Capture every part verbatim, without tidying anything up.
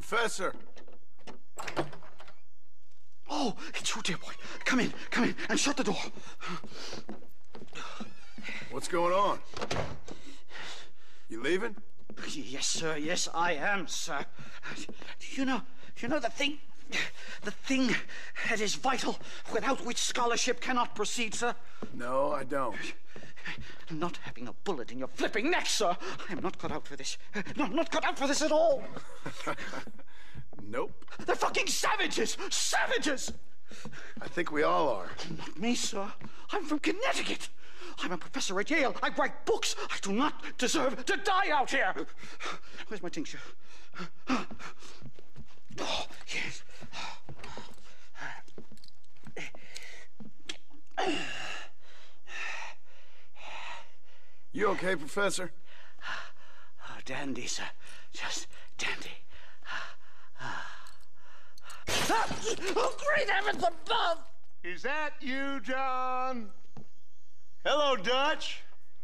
Professor! Oh, it's you, dear boy. Come in, come in, and shut the door. What's going on? You leaving? Yes, sir, yes, I am, sir. You know, you know the thing, the thing that is vital, without which scholarship cannot proceed, sir? No, I don't. Not having a bullet in your flipping neck, sir. I am not cut out for this. No, I'm not cut out for this at all. Nope. They're fucking savages! Savages! I think we all are. Not me, sir. I'm from Connecticut. I'm a professor at Yale. I write books. I do not deserve to die out here. Where's my tincture? Oh, yes. You okay, Professor? Oh, dandy, sir. Just dandy. Oh, great heavens above! Is that you, John? Hello, Dutch.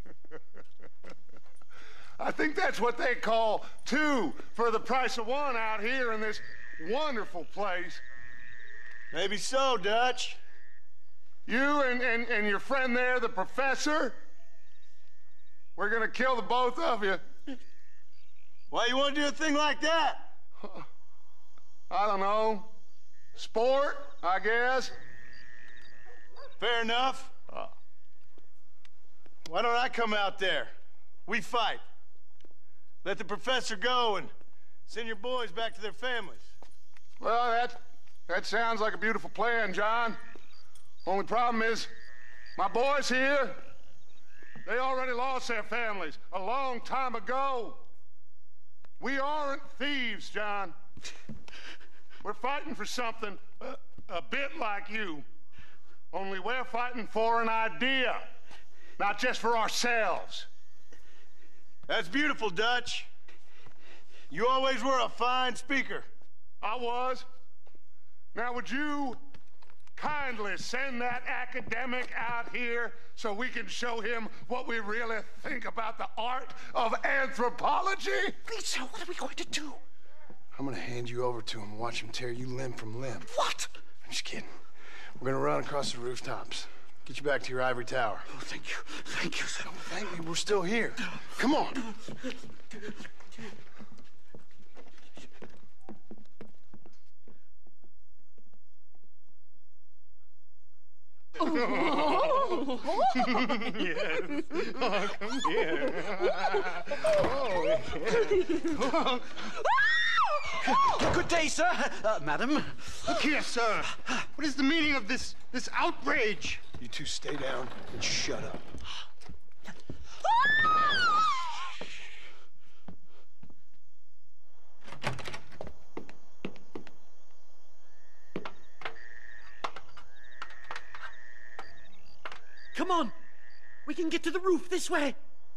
I think that's what they call two for the price of one out here in this wonderful place. Maybe so, Dutch. You and, and, and your friend there, the professor, we're gonna kill the both of you. Why you want to do a thing like that? I don't know. Sport, I guess. Fair enough. Uh, Why don't I come out there? We fight. Let the professor go and send your boys back to their families. well, that, that sounds like a beautiful plan, John. Only problem is, my boys here, they already lost their families a long time ago. We aren't thieves, John. We're fighting for something uh, a bit like you. Only we're fighting for an idea, not just for ourselves. That's beautiful, Dutch. You always were a fine speaker. I was. Now, would you kindly send that academic out here so we can show him what we really think about the art of anthropology? Please, sir, what are we going to do? I'm gonna hand you over to him and watch him tear you limb from limb. What? I'm just kidding. We're gonna run across the rooftops. Get you back to your ivory tower. Oh, thank you. Thank you, sir. Don't thank me, we're still here. Come on. Yes. Oh, come here. Oh, Good day, sir. Uh, madam. Look here, sir. What is the meaning of this this outrage? You two stay down and shut up. Come on. We can get to the roof this way.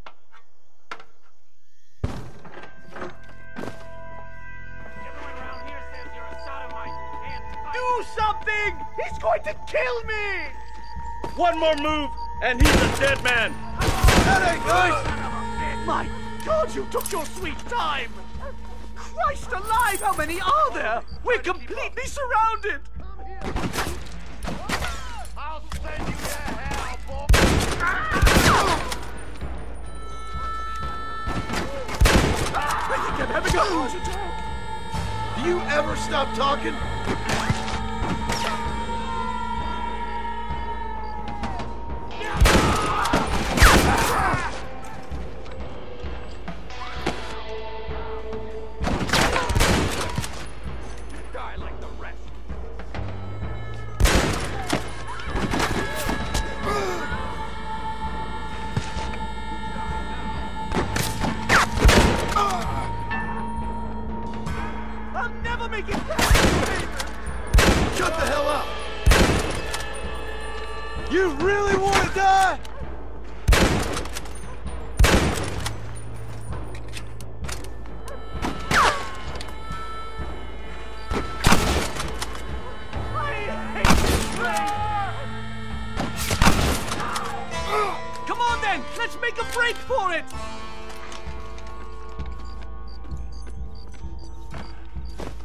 Do something! He's going to kill me! One more move, and he's a dead man. That ain't nice! My God, you took your sweet time! Christ alive, how many are there? We're completely surrounded! I'll send you to hell, boy. I think I'm having a heart attack! Do you ever stop talking? Die like the rest. I'll never make it back! Shut the hell up! You really want to die? Come on then, let's make a break for it!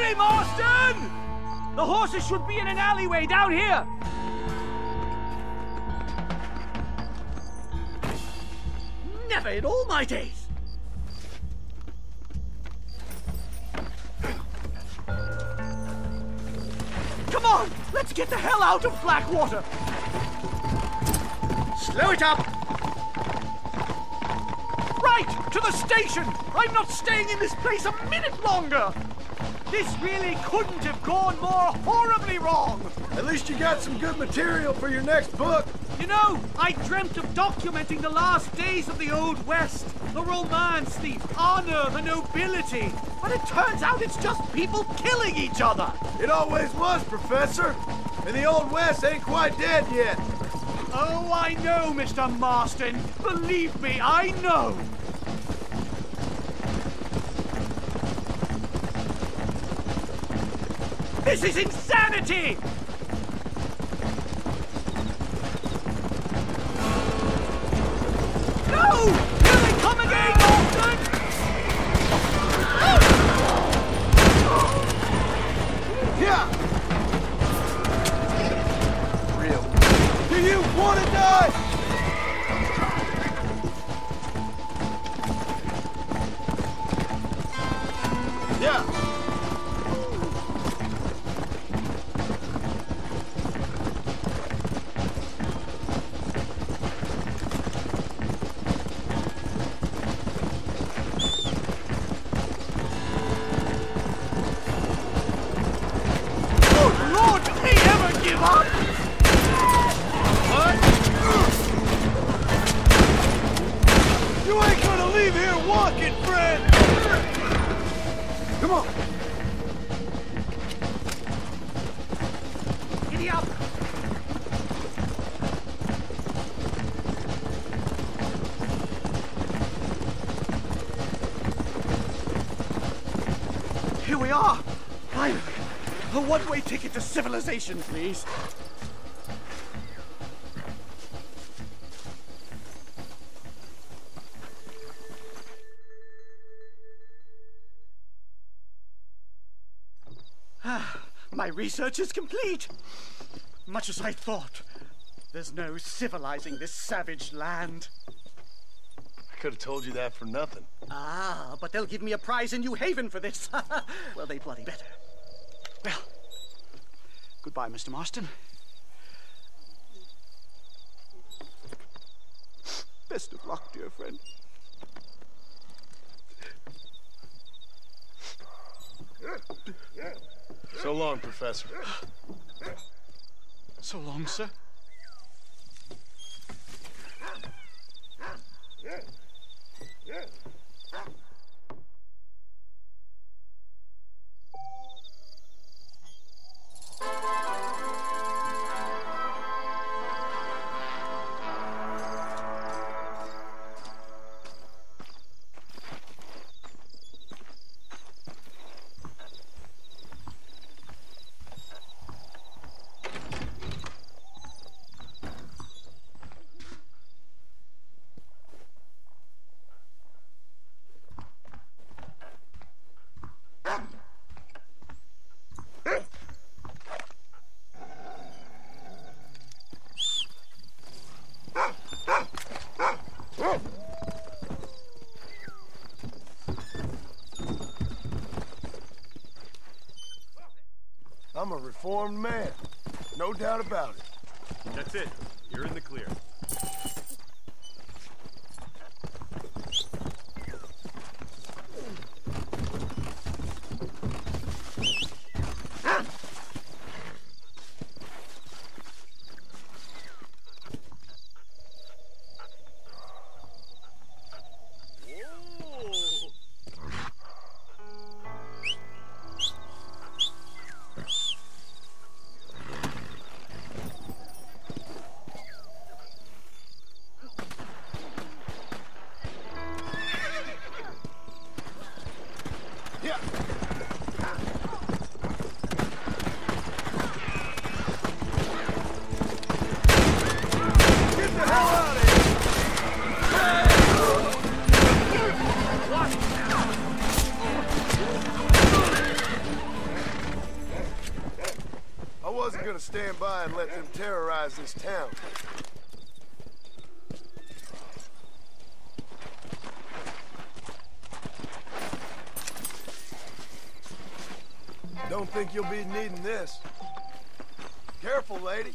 Steady, Marston! The horses should be in an alleyway down here. Never in all my days. Come on, let's get the hell out of Blackwater. Slow it up. Right, to the station. I'm not staying in this place a minute longer. This really couldn't have gone more horribly wrong. At least you got some good material for your next book. You know, I dreamt of documenting the last days of the Old West. The romance, the honor, the nobility. But it turns out it's just people killing each other. It always was, Professor. And the Old West ain't quite dead yet. Oh, I know, Mister Marston. Believe me, I know. This is insanity! No! Here they come again, Marston! Yeah! Real. Do you want to die? Yeah. Here we are! Finally! A one-way ticket to civilization, please. Ah, my research is complete. Much as I thought. There's no civilizing this savage land. I could have told you that for nothing. Ah, but they'll give me a prize in New Haven for this. Well, they bloody better. Well, goodbye, Mister Marston. Best of luck, dear friend. So long, Professor. So long, sir. I'm a reformed man. No doubt about it. That's it. You're in the clear. gonna stand by and let them terrorize this town. Don't think you'll be needing this. Careful, lady.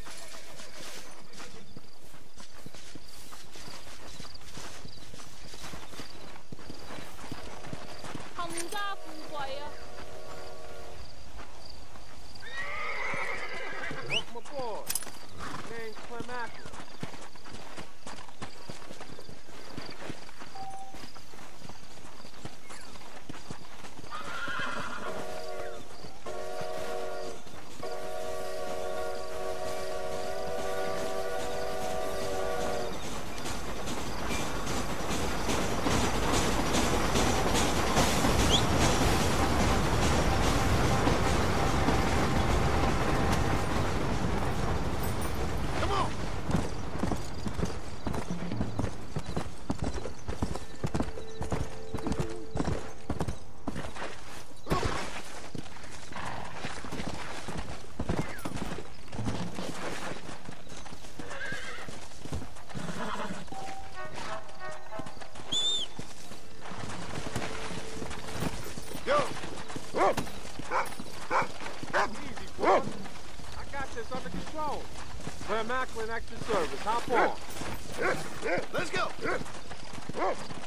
Welcome aboard. Name's Clem Ackles. Under control. Clem Ackles, extra service. Hop on. Let's go.